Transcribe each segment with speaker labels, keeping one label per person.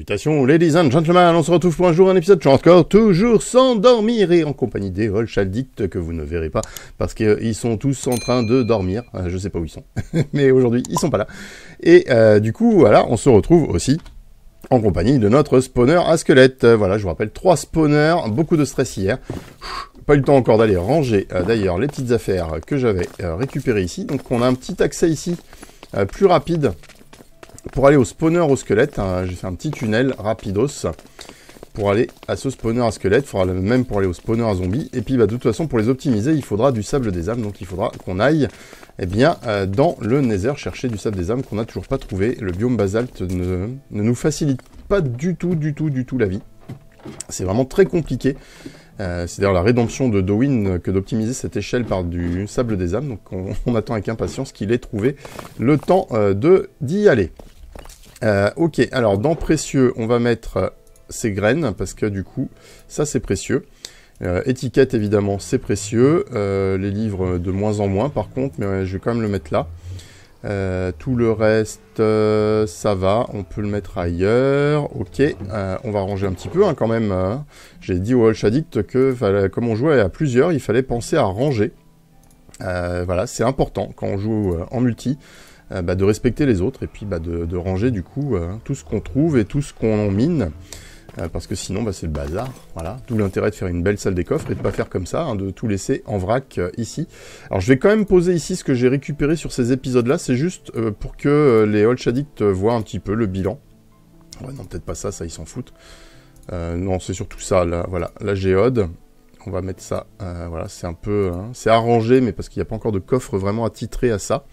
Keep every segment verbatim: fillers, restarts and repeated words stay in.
Speaker 1: Salutations, ladies and gentlemen, on se retrouve pour un jour, un épisode encore, toujours sans dormir et en compagnie des Holch Addicts que vous ne verrez pas parce qu'ils sont tous en train de dormir. Euh, je sais pas où ils sont, mais aujourd'hui ils sont pas là. Et euh, du coup, voilà, on se retrouve aussi en compagnie de notre spawner à squelette. Euh, voilà, je vous rappelle, trois spawners, beaucoup de stress hier. Pas eu le temps encore d'aller ranger euh, d'ailleurs les petites affaires que j'avais euh, récupérées ici. Donc on a un petit accès ici euh, plus rapide. Pour aller au spawner au squelette, hein, j'ai fait un petit tunnel rapidos pour aller à ce spawner à squelette. Il faudra le même pour aller au spawner à zombies. Et puis bah, de toute façon, pour les optimiser, il faudra du sable des âmes. Donc il faudra qu'on aille eh bien, euh, dans le nether chercher du sable des âmes qu'on n'a toujours pas trouvé. Le biome basalte ne, ne nous facilite pas du tout, du tout, du tout la vie. C'est vraiment très compliqué. Euh, c'est d'ailleurs la rédemption de Dowin que d'optimiser cette échelle par du sable des âmes. Donc on, on attend avec impatience qu'il ait trouvé le temps euh, de d'y aller. Euh, ok, alors dans précieux, on va mettre euh, ces graines, parce que du coup, ça c'est précieux. Euh, étiquette, évidemment, c'est précieux. Euh, les livres, de moins en moins, par contre, mais euh, je vais quand même le mettre là. Euh, tout le reste, euh, ça va, on peut le mettre ailleurs. Ok, euh, on va ranger un petit peu, hein, quand même. Hein. J'ai dit au Holch Addict que, fallait, comme on jouait à plusieurs, il fallait penser à ranger. Euh, voilà, c'est important, quand on joue euh, en multi. Euh, bah, de respecter les autres et puis bah, de, de ranger du coup euh, tout ce qu'on trouve et tout ce qu'on mine euh, parce que sinon bah, c'est le bazar, voilà, d'où l'intérêt de faire une belle salle des coffres et de pas faire comme ça, hein, de tout laisser en vrac euh, ici. Alors je vais quand même poser ici ce que j'ai récupéré sur ces épisodes là, c'est juste euh, pour que euh, les Holch Addicts voient un petit peu le bilan. Ouais, non, peut-être pas ça, ça ils s'en foutent. Euh, non, c'est surtout ça, là, voilà, la géode. On va mettre ça, euh, voilà, c'est un peu, hein, c'est arrangé, mais parce qu'il n'y a pas encore de coffre vraiment attitré à ça.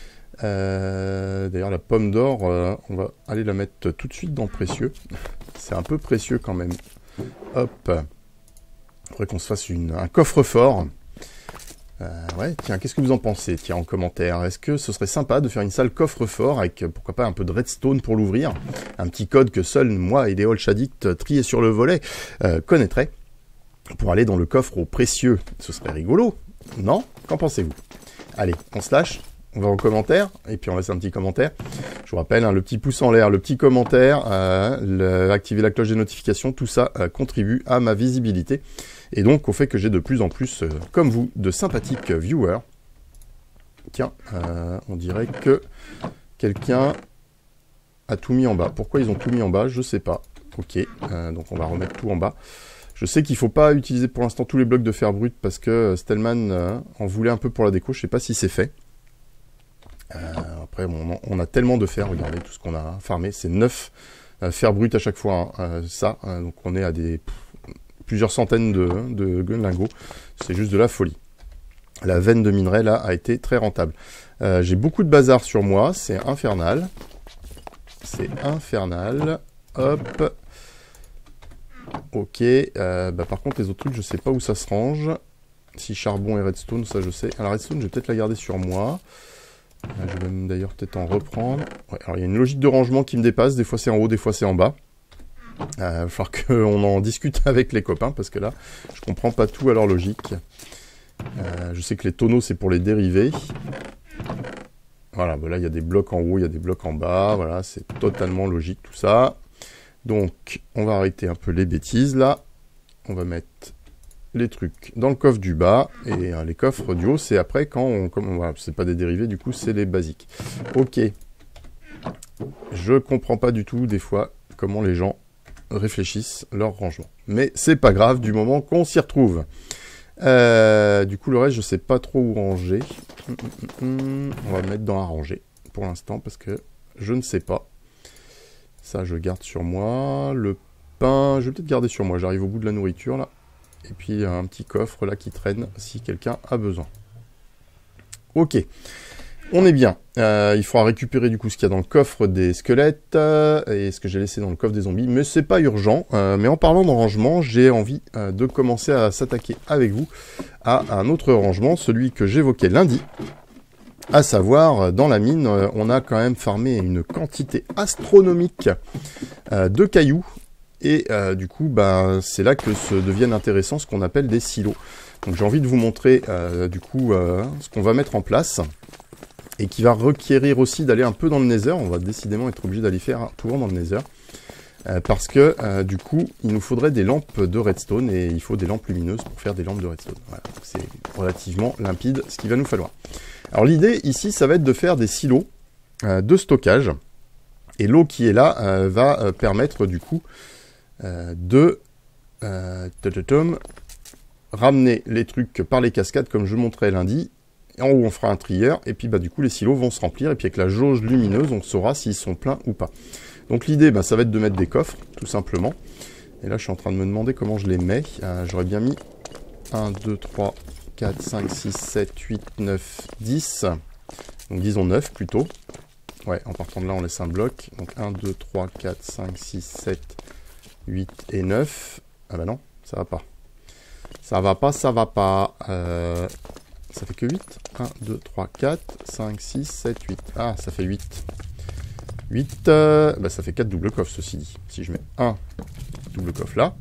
Speaker 1: Euh, D'ailleurs, la pomme d'or, euh, on va aller la mettre tout de suite dans précieux. C'est un peu précieux quand même. Hop. Il faudrait qu'on se fasse une, un coffre-fort. Euh, ouais, tiens, qu'est-ce que vous en pensez? Tiens, en commentaire. Est-ce que ce serait sympa de faire une salle coffre-fort avec, pourquoi pas, un peu de redstone pour l'ouvrir? Un petit code que seul moi et les Holch Addicts triés sur le volet euh, connaîtraient. Pour aller dans le coffre au précieux. Ce serait rigolo, non? Qu'en pensez-vous? Allez, on se lâche. On va en commentaire, et puis on laisse un petit commentaire. Je vous rappelle, hein, le petit pouce en l'air, le petit commentaire, euh, le, activer la cloche des notifications, tout ça euh, contribue à ma visibilité. Et donc au fait que j'ai de plus en plus, euh, comme vous, de sympathiques viewers. Tiens, euh, on dirait que quelqu'un a tout mis en bas. Pourquoi ils ont tout mis en bas? Je sais pas. Ok, euh, donc on va remettre tout en bas. Je sais qu'il ne faut pas utiliser pour l'instant tous les blocs de fer brut, parce que Stellman euh, en voulait un peu pour la déco, je sais pas si c'est fait. Euh, après, bon, on a tellement de fer, regardez tout ce qu'on a farmé, c'est neuf euh, fer brut à chaque fois, hein, euh, ça, hein, donc on est à des pff, plusieurs centaines de, de, de lingots, c'est juste de la folie. La veine de minerai, là, a été très rentable. Euh, J'ai beaucoup de bazar sur moi, c'est infernal, c'est infernal, hop, ok, euh, bah, par contre les autres trucs, je sais pas où ça se range, si charbon et redstone, ça je sais, alors redstone, je vais peut-être la garder sur moi. Je vais même d'ailleurs peut-être en reprendre. Ouais, alors il y a une logique de rangement qui me dépasse. Des fois c'est en haut, des fois c'est en bas. Il euh, va falloir qu'on en discute avec les copains parce que là, je comprends pas tout à leur logique. Euh, je sais que les tonneaux c'est pour les dérivés. Voilà, bah là il y a des blocs en haut, il y a des blocs en bas. Voilà, c'est totalement logique tout ça. Donc on va arrêter un peu les bêtises là. On va mettre les trucs dans le coffre du bas et euh, les coffres du haut c'est après quand on, comme voilà, c'est pas des dérivés du coup c'est les basiques. Ok, je comprends pas du tout des fois comment les gens réfléchissent leur rangement, mais c'est pas grave du moment qu'on s'y retrouve. Euh, du coup le reste je sais pas trop où ranger. Hum, hum, hum. On va mettre dans à ranger pour l'instant parce que je ne sais pas. Ça je garde sur moi. Le pain je vais peut-être garder sur moi, j'arrive au bout de la nourriture là. Et puis un petit coffre là qui traîne si quelqu'un a besoin. Ok, on est bien. Euh, il faudra récupérer du coup ce qu'il y a dans le coffre des squelettes euh, et ce que j'ai laissé dans le coffre des zombies. Mais c'est pas urgent. Euh, mais en parlant de rangement, j'ai envie euh, de commencer à s'attaquer avec vous à un autre rangement, celui que j'évoquais lundi. À savoir, dans la mine, euh, on a quand même farmé une quantité astronomique euh, de cailloux. Et euh, du coup, bah, c'est là que se deviennent intéressants ce qu'on appelle des silos. Donc j'ai envie de vous montrer euh, du coup euh, ce qu'on va mettre en place. Et qui va requérir aussi d'aller un peu dans le nether. On va décidément être obligé d'aller faire un tour dans le nether. Euh, parce que, euh, du coup, il nous faudrait des lampes de redstone, et il faut des lampes lumineuses pour faire des lampes de redstone. Voilà, c'est relativement limpide ce qu'il va nous falloir. Alors l'idée, ici, ça va être de faire des silos euh, de stockage, et l'eau qui est là euh, va euh, permettre, du coup, euh, de euh, ramener les trucs par les cascades, comme je montrais lundi. En haut, on fera un trieur, et puis bah, du coup, les silos vont se remplir, et puis avec la jauge lumineuse, on saura s'ils sont pleins ou pas. Donc l'idée, bah, ça va être de mettre des coffres, tout simplement. Et là, je suis en train de me demander comment je les mets. Euh, J'aurais bien mis un, deux, trois, quatre, cinq, six, sept, huit, neuf, dix. Donc disons neuf plutôt. Ouais, en partant de là, on laisse un bloc. Donc un, deux, trois, quatre, cinq, six, sept, huit et neuf. Ah bah non, ça va pas. Ça va pas, ça va pas. Euh, ça fait que huit. un, deux, trois, quatre, cinq, six, sept, huit. Ah, ça fait huit. huit, euh, bah ça fait quatre doubles coffres, ceci dit. Si je mets un double coffre là.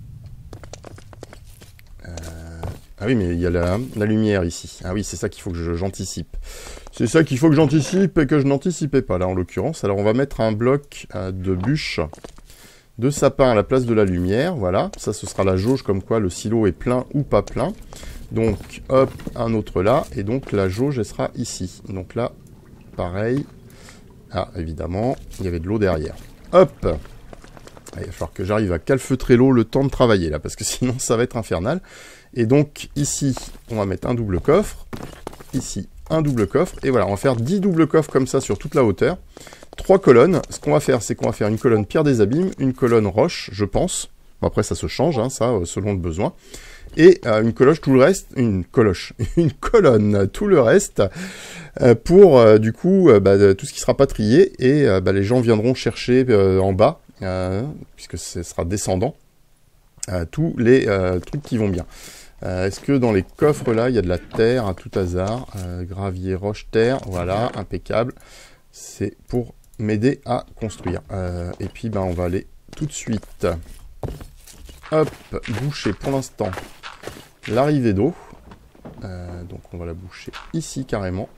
Speaker 1: Euh, ah oui, mais il y a la, la lumière ici. Ah oui, c'est ça qu'il faut que j'anticipe. C'est ça qu'il faut que j'anticipe et que je n'anticipais pas là, en l'occurrence. Alors, on va mettre un bloc euh, de bûches de sapin à la place de la lumière. Voilà, ça, ce sera la jauge comme quoi le silo est plein ou pas plein. Donc, hop, un autre là. Et donc, la jauge, elle sera ici. Donc là, pareil. Ah, évidemment, il y avait de l'eau derrière. Hop! Il va falloir que j'arrive à calfeutrer l'eau le temps de travailler, là, parce que sinon, ça va être infernal. Et donc, ici, on va mettre un double coffre. Ici, un double coffre. Et voilà, on va faire dix doubles coffres comme ça sur toute la hauteur. Trois colonnes. Ce qu'on va faire, c'est qu'on va faire une colonne pierre des abîmes, une colonne roche, je pense. Bon, après, ça se change, hein, ça, selon le besoin. Et euh, une cloche, tout le reste, une cloche, une colonne, tout le reste, euh, pour euh, du coup, euh, bah, tout ce qui sera pas trié, et euh, bah, les gens viendront chercher euh, en bas, euh, puisque ce sera descendant, euh, tous les euh, trucs qui vont bien. Euh, Est-ce que dans les coffres là, il y a de la terre à tout hasard, euh, gravier, roche, terre, voilà, impeccable, c'est pour m'aider à construire. Euh, et puis, bah, on va aller tout de suite, hop, boucher pour l'instant l'arrivée d'eau, euh, donc on va la boucher ici carrément.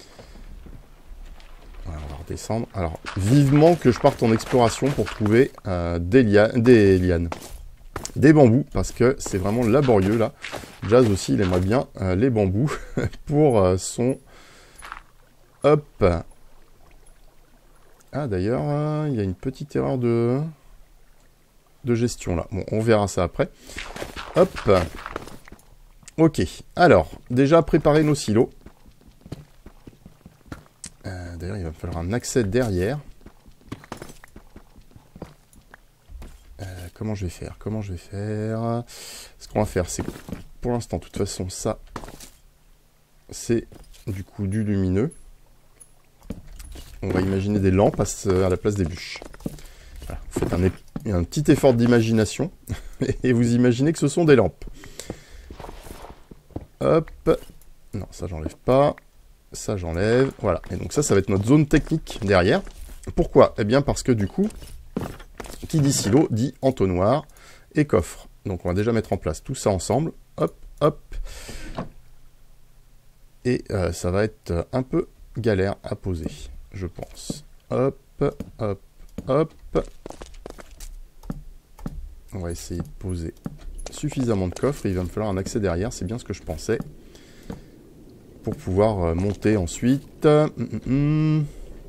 Speaker 1: Voilà, on va redescendre. Alors, vivement que je parte en exploration pour trouver euh, des, lia des lianes, des bambous, parce que c'est vraiment laborieux là. Jazz aussi, il aimerait bien euh, les bambous pour euh, son... Hop. Ah d'ailleurs, euh, il y a une petite erreur de... de gestion là. Bon, on verra ça après. Hop. Ok, alors, déjà préparer nos silos. Euh, D'ailleurs, il va me falloir un accès derrière. Euh, comment je vais faire Comment je vais faire Ce qu'on va faire, c'est que pour l'instant, de toute façon, ça, c'est du coup du lumineux. On va imaginer des lampes à, à la place des bûches. Voilà, vous faites un, un petit effort d'imagination et vous imaginez que ce sont des lampes. Hop, non, ça j'enlève pas, ça j'enlève, voilà. Et donc ça, ça va être notre zone technique derrière. Pourquoi? Eh bien parce que du coup, qui dit silo, dit entonnoir et coffre. Donc on va déjà mettre en place tout ça ensemble, hop, hop. Et euh, ça va être un peu galère à poser, je pense. Hop, hop, hop. On va essayer de poser suffisamment de coffres, et il va me falloir un accès derrière, c'est bien ce que je pensais, pour pouvoir euh, monter ensuite. Hum, hum, hum.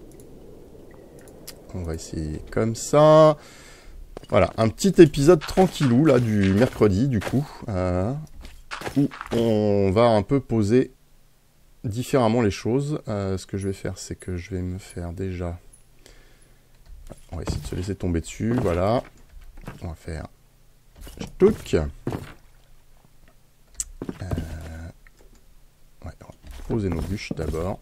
Speaker 1: On va essayer comme ça. Voilà, un petit épisode tranquillou là du mercredi du coup, euh, où on va un peu poser différemment les choses. Euh, ce que je vais faire, c'est que je vais me faire déjà... On va essayer de se laisser tomber dessus, voilà. On va faire... Touc. Euh... Ouais, on va poser nos bûches d'abord.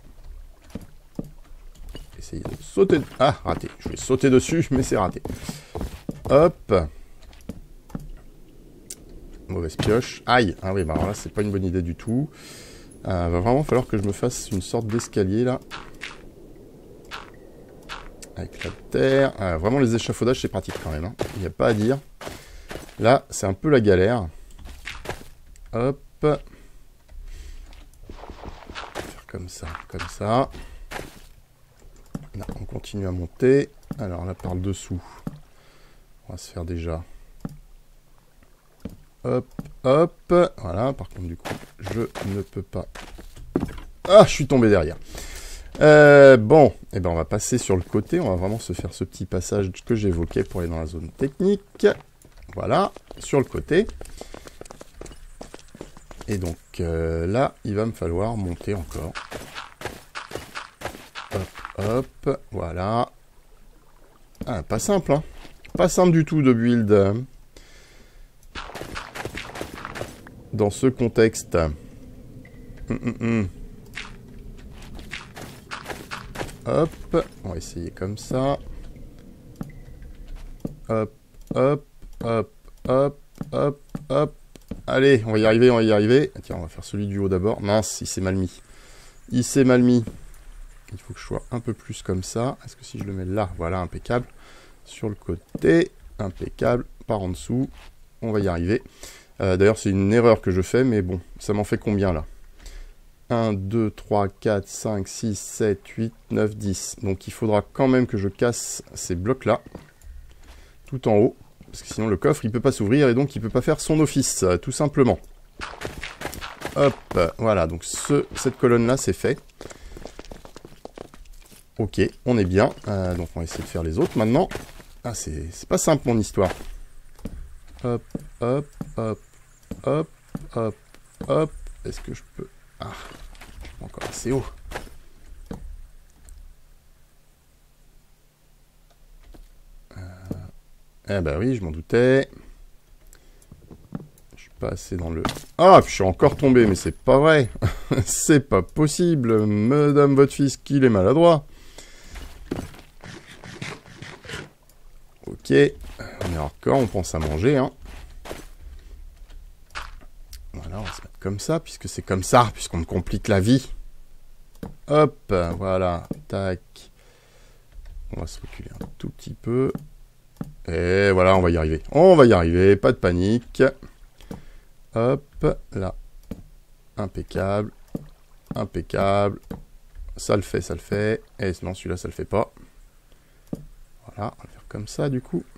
Speaker 1: Essayer de sauter... Ah, raté. Je vais sauter dessus, mais c'est raté. Hop. Mauvaise pioche. Aïe. Ah oui, bah alors là, c'est pas une bonne idée du tout. Il euh, va vraiment falloir que je me fasse une sorte d'escalier, là. Avec la terre. Ah, vraiment, les échafaudages, c'est pratique quand même. Hein. Il n'y a pas à dire. Là, c'est un peu la galère. Hop. Faire comme ça, comme ça. Là, on continue à monter. Alors là, par le dessous, On va se faire déjà... Hop, hop. Voilà, par contre, du coup, je ne peux pas... Ah, je suis tombé derrière. Euh, bon, eh ben, on va passer sur le côté. On va vraiment se faire ce petit passage que j'évoquais pour aller dans la zone technique. Voilà, sur le côté. Et donc, euh, là, il va me falloir monter encore. Hop, hop, voilà. Ah, pas simple, hein. Pas simple du tout de build euh, dans ce contexte. Hum, hum, hum. Hop, on va essayer comme ça. Hop, hop, hop, hop, hop, hop. Allez, on va y arriver, on va y arriver. Ah, tiens, on va faire celui du haut d'abord. Mince, il s'est mal mis. Il s'est mal mis. Il faut que je sois un peu plus comme ça. Est-ce que si je le mets là, voilà, impeccable. Sur le côté, impeccable. Par en dessous, on va y arriver. Euh, D'ailleurs, c'est une erreur que je fais, mais bon, ça m'en fait combien là? un, deux, trois, quatre, cinq, six, sept, huit, neuf, dix. Donc il faudra quand même que je casse ces blocs-là, tout en haut. Parce que sinon le coffre, il ne peut pas s'ouvrir et donc il ne peut pas faire son office, euh, tout simplement. Hop, voilà, donc ce, cette colonne-là, c'est fait. Ok, on est bien. Euh, donc on va essayer de faire les autres maintenant. Ah, c'est pas simple mon histoire. Hop, hop, hop, hop, hop, hop. Est-ce que je peux... Ah, je suis encore assez haut. Euh... Eh ben oui, je m'en doutais. Je suis pas assez dans le... Ah, je suis encore tombé, mais c'est pas vrai. C'est pas possible. Madame votre fils, qu'il est maladroit. Ok, on est hardcore, on pense à manger, hein. Voilà, on va se mettre comme ça, puisque c'est comme ça, puisqu'on me complique la vie. Hop, voilà, tac. On va se reculer un tout petit peu. Et voilà, on va y arriver. On va y arriver, pas de panique. Hop, là. Impeccable. Impeccable. Ça le fait, ça le fait. Et non, celui-là, ça le fait pas. Voilà, on va le faire comme ça, du coup.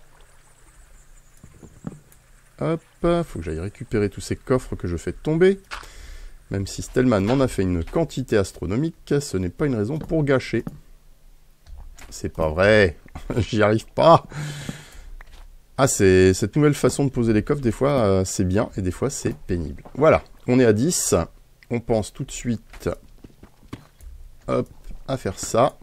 Speaker 1: Hop, faut que j'aille récupérer tous ces coffres que je fais tomber. Même si Stellman m'en a fait une quantité astronomique, ce n'est pas une raison pour gâcher. C'est pas vrai, j'y arrive pas. Ah, c'est cette nouvelle façon de poser les coffres, des fois euh, c'est bien et des fois c'est pénible. Voilà, on est à dix. On pense tout de suite hop, à faire ça.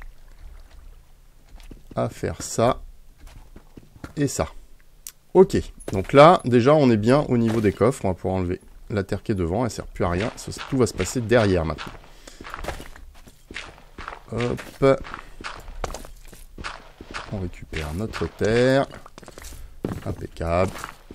Speaker 1: À faire ça. Et ça. Ok, donc là, déjà, on est bien au niveau des coffres. On va pouvoir enlever la terre qui est devant. Elle ne sert plus à rien. Ça, tout va se passer derrière maintenant. Hop. On récupère notre terre. Impeccable.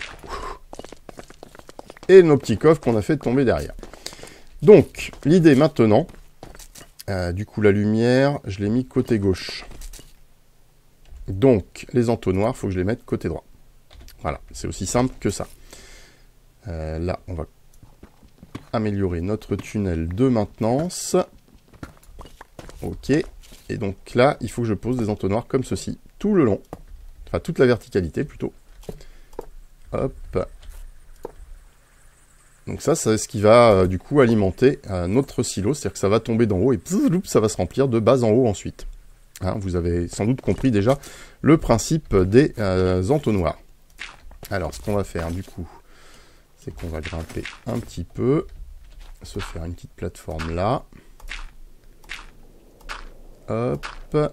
Speaker 1: Et nos petits coffres qu'on a fait tomber derrière. Donc, l'idée maintenant, euh, du coup, la lumière, je l'ai mis côté gauche. Donc, les entonnoirs, il faut que je les mette côté droit. Voilà, c'est aussi simple que ça. Euh, là, on va améliorer notre tunnel de maintenance. Ok. Et donc là, il faut que je pose des entonnoirs comme ceci, tout le long. Enfin, toute la verticalité, plutôt. Hop. Donc ça, c'est ce qui va, euh, du coup, alimenter euh, notre silo. C'est-à-dire que ça va tomber d'en haut et pzzz, ça va se remplir de bas en haut ensuite. Hein, vous avez sans doute compris déjà le principe des euh, entonnoirs. Alors, ce qu'on va faire, du coup, c'est qu'on va grimper un petit peu, se faire une petite plateforme là. Hop.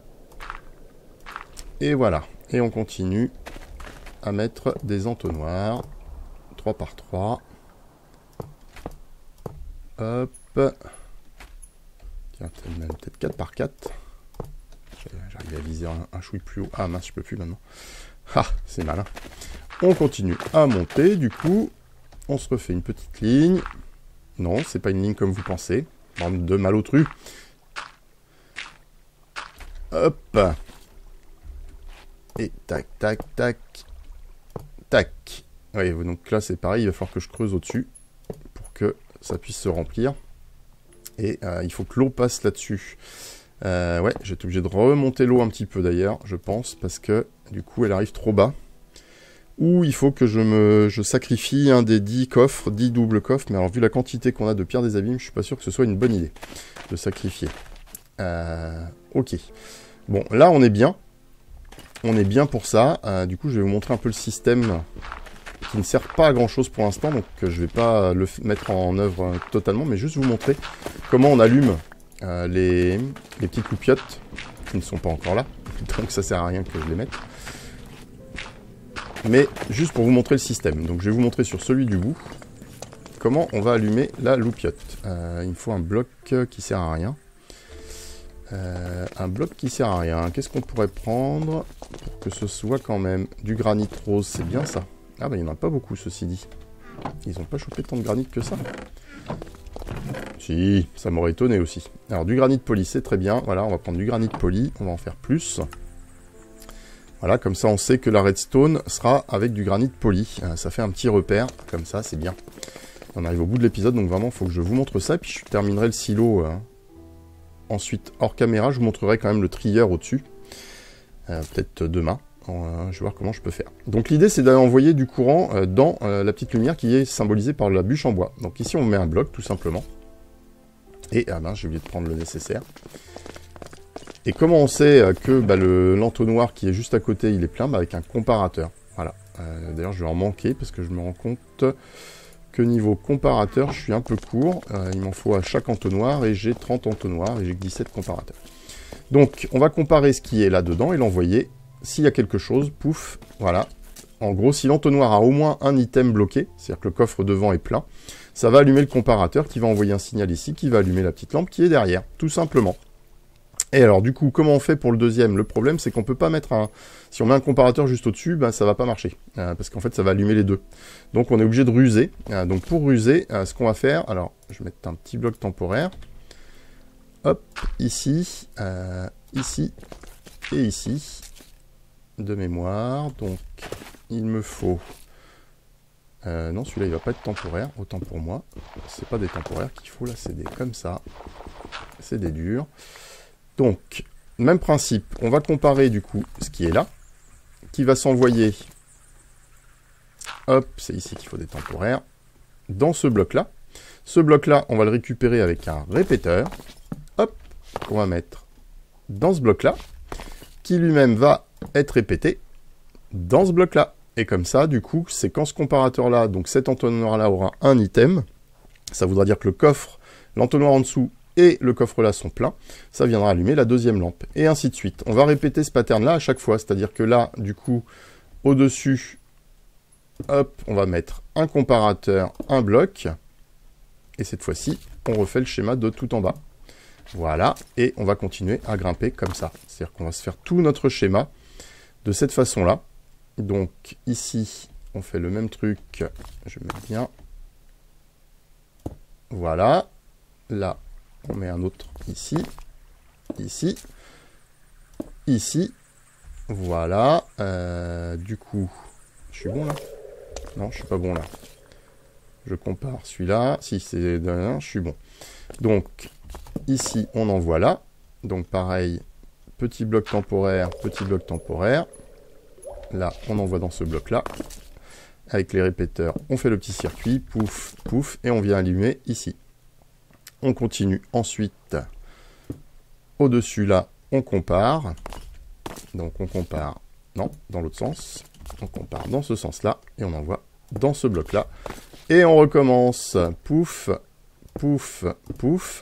Speaker 1: Et voilà. Et on continue à mettre des entonnoirs, trois par trois. Hop. Tiens, peut-être quatre par quatre. J'arrive à viser un, un chouille plus haut. Ah mince, je peux plus maintenant. Ah, c'est malin. On continue à monter, du coup, on se refait une petite ligne. Non, c'est pas une ligne comme vous pensez. Bande de malotrus. Hop. Et tac, tac, tac. Tac. Oui, donc là, c'est pareil, il va falloir que je creuse au-dessus pour que ça puisse se remplir. Et euh, il faut que l'eau passe là-dessus. Euh, ouais, j'ai été obligé de remonter l'eau un petit peu d'ailleurs, je pense, parce que du coup elle arrive trop bas. Ou il faut que je me je sacrifie un des dix coffres, dix doubles coffres, mais alors vu la quantité qu'on a de pierre des abîmes, je suis pas sûr que ce soit une bonne idée de sacrifier. Euh, ok. Bon, là on est bien. On est bien pour ça. Euh, du coup, je vais vous montrer un peu le système qui ne sert pas à grand chose pour l'instant, donc euh, je vais pas le mettre en œuvre euh, totalement, mais juste vous montrer comment on allume euh, les, les petites loupiottes qui ne sont pas encore là, donc ça sert à rien que je les mette. Mais juste pour vous montrer le système. Donc je vais vous montrer sur celui du bout comment on va allumer la loupiote. Euh, il me faut un bloc qui sert à rien. Euh, un bloc qui sert à rien. Qu'est-ce qu'on pourrait prendre pour que ce soit quand même du granit rose? C'est bien ça. Ah bah il n'y en a pas beaucoup, ceci dit. Ils n'ont pas chopé tant de granit que ça. Si, ça m'aurait étonné aussi. Alors du granit poli, c'est très bien. Voilà, on va prendre du granit poli. On va en faire plus. Voilà, comme ça on sait que la redstone sera avec du granit poli. Euh, ça fait un petit repère, comme ça c'est bien. On arrive au bout de l'épisode, donc vraiment il faut que je vous montre ça. Puis je terminerai le silo euh, ensuite hors caméra. Je vous montrerai quand même le trieur au-dessus. Euh, Peut-être demain. Euh, je vais voir comment je peux faire. Donc l'idée c'est d'envoyer du courant euh, dans euh, la petite lumière qui est symbolisée par la bûche en bois. Donc ici on met un bloc tout simplement. Et ah ben j'ai oublié de prendre le nécessaire. Et comment on sait que bah, l'entonnoir qui est juste à côté, il est plein? Bah, avec un comparateur. Voilà. Euh, D'ailleurs, je vais en manquer parce que je me rends compte que niveau comparateur, je suis un peu court. Euh, il m'en faut à chaque entonnoir et j'ai trente entonnoirs et j'ai que dix-sept comparateurs. Donc, on va comparer ce qui est là-dedans et l'envoyer. S'il y a quelque chose, pouf, voilà. En gros, si l'entonnoir a au moins un item bloqué, c'est-à-dire que le coffre devant est plein, ça va allumer le comparateur qui va envoyer un signal ici, qui va allumer la petite lampe qui est derrière, tout simplement. Et alors du coup, comment on fait pour le deuxième? Le problème, c'est qu'on peut pas mettre un... Si on met un comparateur juste au-dessus, ben, ça va pas marcher. Euh, parce qu'en fait, ça va allumer les deux. Donc on est obligé de ruser. Euh, donc pour ruser, euh, ce qu'on va faire... Alors, je vais mettre un petit bloc temporaire. Hop, ici, euh, ici, et ici. De mémoire. Donc, il me faut... Euh, non, celui-là, il va pas être temporaire. Autant pour moi. C'est pas des temporaires qu'il faut, là, c'est des comme ça. C'est des durs. Donc, même principe, on va comparer du coup ce qui est là, qui va s'envoyer, hop, c'est ici qu'il faut des temporaires, dans ce bloc-là. Ce bloc-là, on va le récupérer avec un répéteur, hop, qu'on va mettre dans ce bloc-là, qui lui-même va être répété dans ce bloc-là. Et comme ça, du coup, c'est quand ce comparateur-là, donc cet entonnoir-là aura un item, ça voudra dire que le coffre, l'entonnoir en dessous, et le coffre-là sont pleins, ça viendra allumer la deuxième lampe, et ainsi de suite. On va répéter ce pattern-là à chaque fois, c'est-à-dire que là, du coup, au-dessus, hop, on va mettre un comparateur, un bloc, et cette fois-ci, on refait le schéma de tout en bas. Voilà, et on va continuer à grimper comme ça. C'est-à-dire qu'on va se faire tout notre schéma de cette façon-là. Donc, ici, on fait le même truc, je mets bien. Voilà, là, on met un autre ici, ici, ici, voilà, euh, du coup, je suis bon là? Non, je suis pas bon là. Je compare celui-là, si c'est d'un, je suis bon. Donc, ici, on envoie là, donc pareil, petit bloc temporaire, petit bloc temporaire, là, on envoie dans ce bloc-là, avec les répéteurs, on fait le petit circuit, pouf, pouf, et on vient allumer ici. On continue ensuite, au-dessus là, on compare. Donc on compare, non, dans l'autre sens. On compare dans ce sens-là, et on envoie dans ce bloc-là. Et on recommence, pouf, pouf, pouf.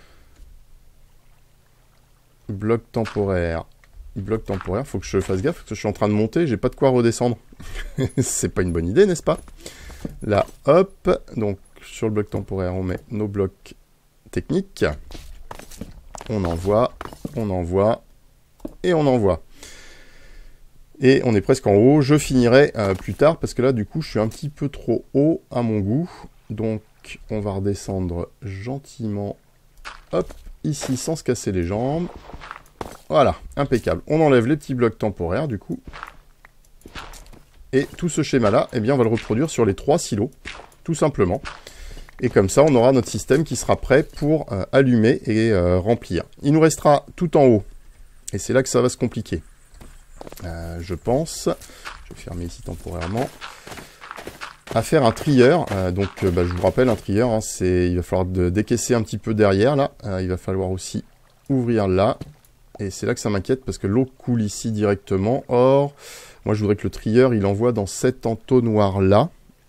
Speaker 1: Bloc temporaire, bloc temporaire, faut que je fasse gaffe, parce que je suis en train de monter, j'ai pas de quoi redescendre. C'est pas une bonne idée, n'est-ce pas? Là, hop, donc sur le bloc temporaire, on met nos blocs technique, on envoie, on envoie, et on envoie. Et on est presque en haut, je finirai euh, plus tard, parce que là, du coup, je suis un petit peu trop haut à mon goût. Donc, on va redescendre gentiment, hop, ici, sans se casser les jambes. Voilà, impeccable. On enlève les petits blocs temporaires, du coup. Et tout ce schéma-là, eh bien, on va le reproduire sur les trois silos, tout simplement. Et comme ça, on aura notre système qui sera prêt pour euh, allumer et euh, remplir. Il nous restera tout en haut. Et c'est là que ça va se compliquer. Euh, je pense, je vais fermer ici temporairement, à faire un trieur. Euh, donc, euh, bah, je vous rappelle, un trieur, hein, c'est, il va falloir de, décaisser un petit peu derrière, là. Euh, il va falloir aussi ouvrir là. Et c'est là que ça m'inquiète, parce que l'eau coule ici directement. Or, moi, je voudrais que le trieur, il envoie dans cet entonnoir-là.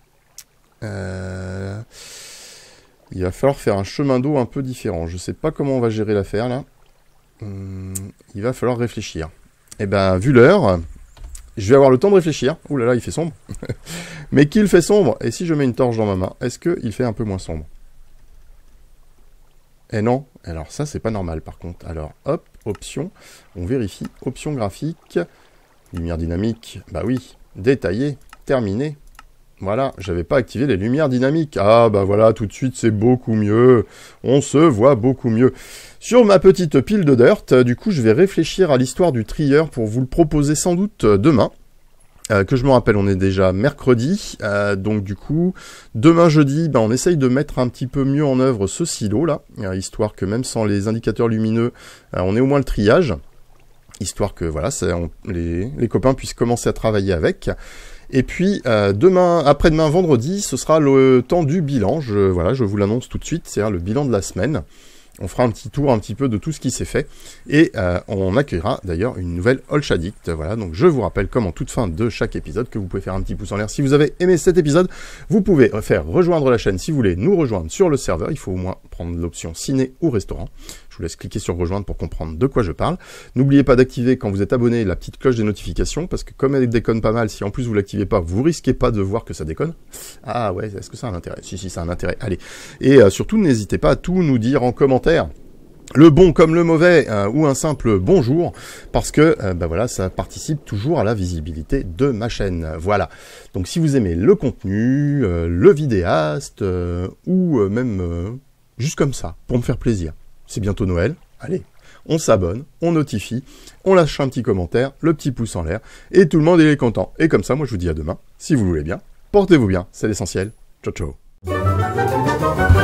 Speaker 1: Euh, il va falloir faire un chemin d'eau un peu différent. Je ne sais pas comment on va gérer l'affaire, là. Hum, il va falloir réfléchir. Eh ben, vu l'heure, je vais avoir le temps de réfléchir. Ouh là là, il fait sombre. Mais qu'il fait sombre, et si je mets une torche dans ma main, est-ce qu'il fait un peu moins sombre? Eh non. Alors ça, c'est pas normal, par contre. Alors, hop, option, on vérifie. Option graphique, lumière dynamique, bah oui, détaillé, terminé. Voilà, j'avais pas activé les lumières dynamiques. Ah bah voilà, tout de suite c'est beaucoup mieux. On se voit beaucoup mieux. Sur ma petite pile de dirt, du coup je vais réfléchir à l'histoire du trieur pour vous le proposer sans doute demain. Euh, que je me rappelle, on est déjà mercredi, euh, donc du coup, demain jeudi, ben, on essaye de mettre un petit peu mieux en œuvre ce silo là, euh, histoire que même sans les indicateurs lumineux, euh, on ait au moins le triage, histoire que voilà, ça, on, les, les copains puissent commencer à travailler avec. Et puis euh, demain, après-demain, vendredi, ce sera le temps du bilan. Je, voilà, je vous l'annonce tout de suite, c'est le bilan de la semaine. On fera un petit tour un petit peu de tout ce qui s'est fait. Et euh, on accueillera d'ailleurs une nouvelle Olch Addict. Voilà, donc je vous rappelle comme en toute fin de chaque épisode que vous pouvez faire un petit pouce en l'air. Si vous avez aimé cet épisode, vous pouvez faire rejoindre la chaîne si vous voulez nous rejoindre sur le serveur. Il faut au moins prendre l'option ciné ou restaurant. Je vous laisse cliquer sur rejoindre pour comprendre de quoi je parle. N'oubliez pas d'activer quand vous êtes abonné la petite cloche des notifications parce que comme elle déconne pas mal, si en plus vous l'activez pas, vous risquez pas de voir que ça déconne. Ah ouais, est-ce que ça a un intérêt? Si, si, ça a un intérêt. Allez. Et euh, surtout, n'hésitez pas à tout nous dire en commentaire. Le bon comme le mauvais, euh, ou un simple bonjour, parce que euh, bah voilà, ça participe toujours à la visibilité de ma chaîne. Voilà. Donc si vous aimez le contenu, euh, le vidéaste, euh, ou euh, même euh, juste comme ça, pour me faire plaisir. C'est bientôt Noël, allez, on s'abonne, on notifie, on lâche un petit commentaire, le petit pouce en l'air, et tout le monde est content. Et comme ça, moi je vous dis à demain, si vous voulez bien, portez-vous bien, c'est l'essentiel. Ciao ciao.